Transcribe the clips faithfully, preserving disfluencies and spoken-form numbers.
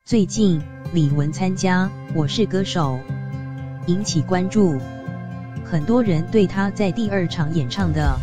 最近，李玟参加《我是歌手》引起关注，很多人对她在第二场演唱的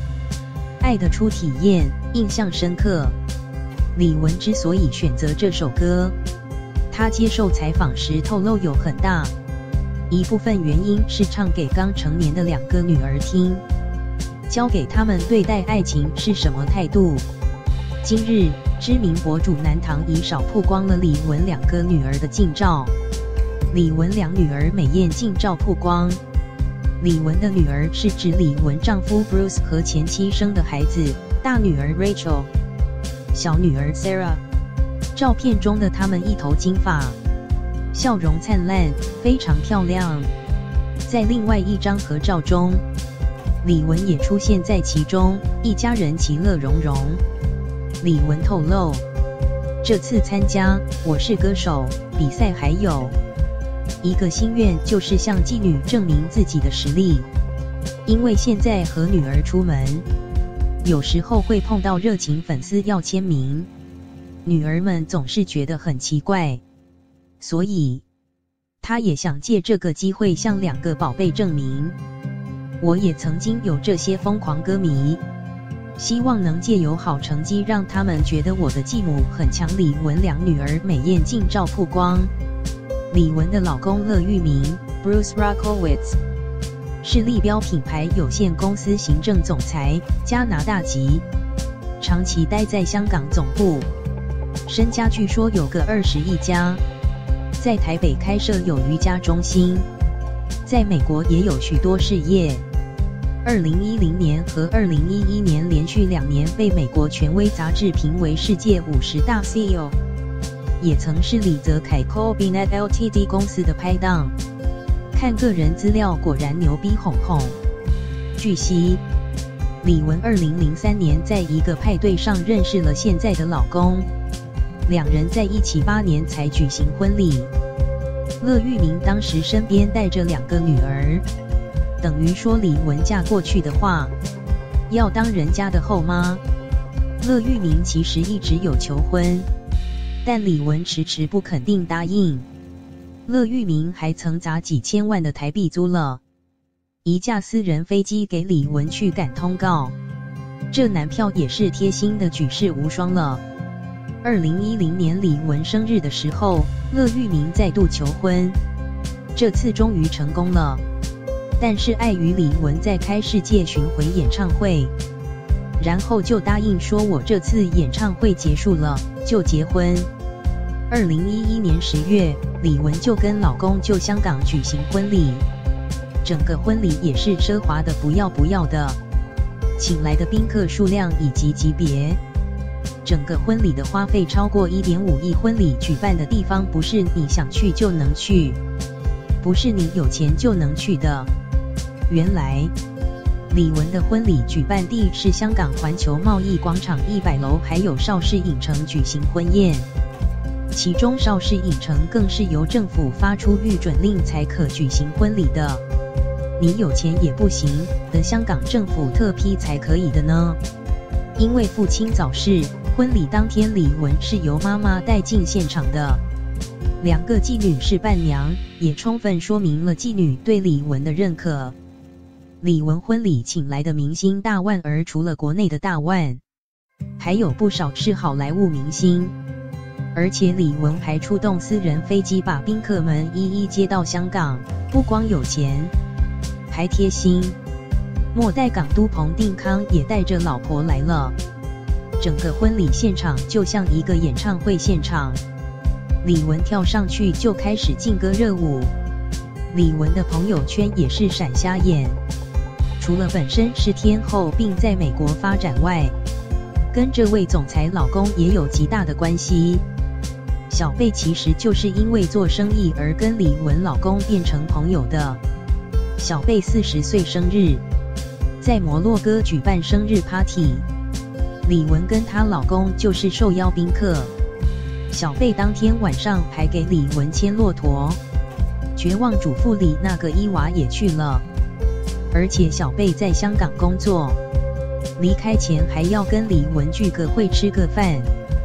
《爱的初体验》印象深刻。李玟之所以选择这首歌，她接受采访时透露，有很大一部分原因是唱给刚成年的两个女儿听，教给他们对待爱情是什么态度。今日，知名博主南唐以少曝光了李玟两个女儿的近照。李玟两女儿美艳近照曝光。李玟的女儿是指李玟丈夫 Bruce 和前妻生的孩子，大女儿 Rachel， 小女儿 Sarah。照片中的她们一头金发，笑容灿烂，非常漂亮。在另外一张合照中，李玟也出现在其中，一家人其乐融融。李玟透露，这次参加《我是歌手》比赛还有一个心愿，就是向妓女证明自己的实力。因为现在和女儿出门，有时候会碰到热情粉丝要签名，女儿们总是觉得很奇怪，所以她也想借这个机会向两个宝贝证明，我也曾经有这些疯狂歌迷，希望能借由好成绩让他们觉得我的继母很强。李玟两女儿美艳近照曝光。李玟的老公乐玉明 Bruce Rakowitz 是立标品牌有限公司行政总裁，加拿大籍，长期待在香港总部，身家据说有个二十亿加，在台北开设有瑜伽中心，在美国也有许多事业。二零一零年和二零一一年连续两年被美国权威杂志评为世界五十大 C E O， 也曾是李泽楷 Cobinet Ltd 公司的拍档。看个人资料果然牛逼哄哄。据悉，李玟二零零三年在一个派对上认识了现在的老公，两人在一起八年才举行婚礼。乐玉明当时身边带着两个女儿，等于说李玟嫁过去的话，要当人家的后妈。乐玉明其实一直有求婚，但李玟迟迟不肯定答应。乐玉明还曾砸几千万的台币租了一架私人飞机给李玟去赶通告，这男票也是贴心的举世无双了。二零一零年李玟生日的时候，乐玉明再度求婚，这次终于成功了。但是碍于李玟在开世界巡回演唱会，然后就答应说我这次演唱会结束了就结婚。二零一一年十月，李玟就跟老公就香港举行婚礼，整个婚礼也是奢华的不要不要的，请来的宾客数量以及级别，整个婚礼的花费超过 一点五亿。婚礼举办的地方不是你想去就能去，不是你有钱就能去的。原来李玟的婚礼举办地是香港环球贸易广场一百楼，还有邵氏影城举行婚宴，其中邵氏影城更是由政府发出预准令才可举行婚礼的，你有钱也不行的，香港政府特批才可以的呢。因为父亲早逝，婚礼当天李玟是由妈妈带进现场的，两个妓女是伴娘，也充分说明了妓女对李玟的认可。李玟婚礼请来的明星大腕儿，除了国内的大腕，还有不少是好莱坞明星，而且李玟还出动私人飞机把宾客们一一接到香港，不光有钱，还贴心。末代港督彭定康也带着老婆来了，整个婚礼现场就像一个演唱会现场。李玟跳上去就开始劲歌热舞，李玟的朋友圈也是闪瞎眼。除了本身是天后并在美国发展外，跟这位总裁老公也有极大的关系。小贝其实就是因为做生意而跟李玟老公变成朋友的。小贝四十岁生日，在摩洛哥举办生日 party， 李玟跟她老公就是受邀宾客。小贝当天晚上还给李玟牵骆驼，绝望主妇里那个伊娃也去了。而且小贝在香港工作，离开前还要跟李玟聚个会吃个饭。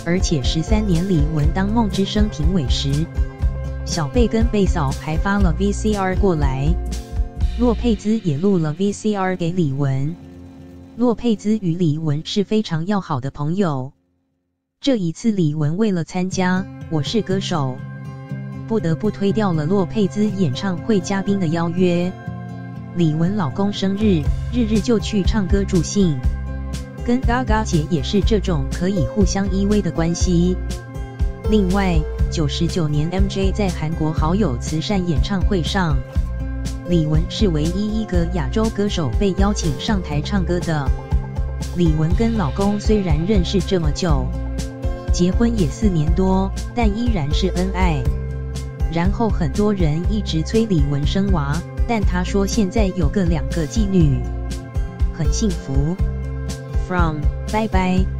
而且十三年李玟当梦之声评委时，小贝跟贝嫂还发了 V C R 过来，洛佩兹也录了 V C R 给李玟。洛佩兹与李玟是非常要好的朋友。这一次李玟为了参加《我是歌手》，不得不推掉了洛佩兹演唱会嘉宾的邀约。李玟老公生日，日日就去唱歌助兴，跟 Gaga 姐也是这种可以互相依偎的关系。另外，九十九年 M J 在韩国好友慈善演唱会上，李玟是唯一一个亚洲歌手被邀请上台唱歌的。李玟跟老公虽然认识这么久，结婚也四年多，但依然是恩爱。然后很多人一直催李玟生娃，但她说现在有个两个继女，很幸福。From 拜拜。